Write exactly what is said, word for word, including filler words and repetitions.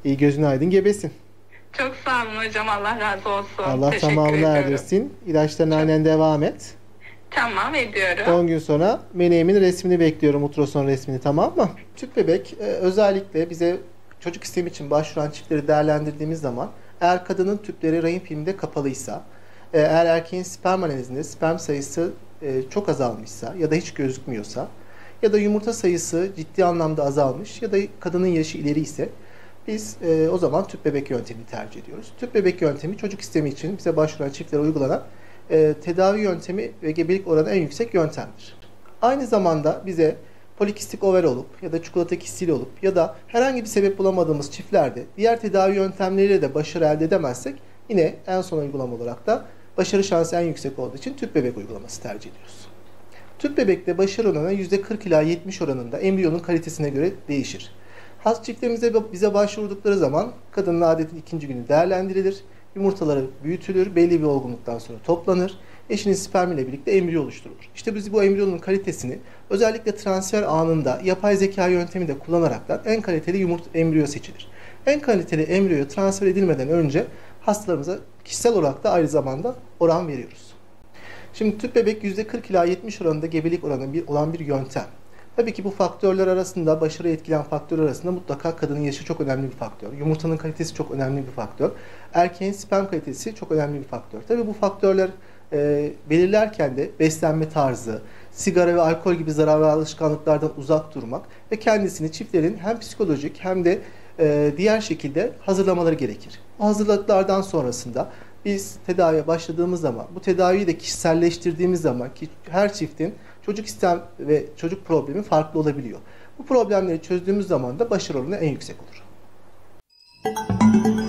İyi gözün aydın gebesin. Çok sağ olun hocam. Allah razı olsun. Allah Teşekkür tamamını ediyorum. erdirsin. İlaçlarına Çok- aynen devam et. Tamam ediyorum. on gün sonra meleğimin resmini bekliyorum. Ultrason resmini, tamam mı? Tüp bebek e, özellikle bize çocuk istemi için başvuran çiftleri değerlendirdiğimiz zaman eğer kadının tüpleri rahim filminde kapalıysa, e, eğer erkeğin sperm analizinde sperm sayısı e, çok azalmışsa ya da hiç gözükmüyorsa ya da yumurta sayısı ciddi anlamda azalmış ya da kadının yaşı ileri ise biz e, o zaman tüp bebek yöntemini tercih ediyoruz. Tüp bebek yöntemi çocuk istemi için bize başvuran çiftlere uygulanan e, tedavi yöntemi ve gebelik oranı en yüksek yöntemdir. Aynı zamanda bize polikistik over olup ya da çikolata kistiyle olup ya da herhangi bir sebep bulamadığımız çiftlerde diğer tedavi yöntemleriyle de başarı elde edemezsek yine en son uygulama olarak da başarı şansı en yüksek olduğu için tüp bebek uygulaması tercih ediyoruz. Tüp bebekte başarı oranı yüzde kırk ila yetmiş oranında embriyonun kalitesine göre değişir. Has çiftlerimize bize başvurdukları zaman kadının adetin ikinci günü değerlendirilir. Yumurtaları büyütülür, belli bir olgunluktan sonra toplanır. Eşinin spermiyle birlikte embriyo oluşturulur. İşte biz bu embriyonun kalitesini özellikle transfer anında yapay zeka yöntemi de kullanaraktan en kaliteli yumurta embriyo seçilir. En kaliteli embriyo transfer edilmeden önce hastalarımıza kişisel olarak da aynı zamanda oran veriyoruz. Şimdi tüp bebek yüzde kırk ila yetmiş oranında gebelik oranı bir, olan bir yöntem. Tabii ki bu faktörler arasında, başarıyı etkileyen faktörler arasında mutlaka kadının yaşı çok önemli bir faktör. Yumurtanın kalitesi çok önemli bir faktör. Erkeğin sperm kalitesi çok önemli bir faktör. Tabii bu faktörler e, belirlerken de beslenme tarzı, sigara ve alkol gibi zararlı alışkanlıklardan uzak durmak ve kendisini çiftlerin hem psikolojik hem de e, diğer şekilde hazırlamaları gerekir. Bu hazırlıklardan sonrasında biz tedaviye başladığımız zaman, bu tedaviyi de kişiselleştirdiğimiz zaman ki her çiftin çocuk istem ve çocuk problemi farklı olabiliyor. Bu problemleri çözdüğümüz zaman da başarı oranı en yüksek olur.